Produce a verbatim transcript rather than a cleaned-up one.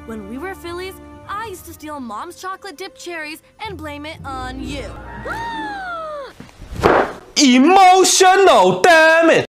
When we were fillies, I used to steal Mom's chocolate dipped cherries and blame it on you. Emotional, damn it!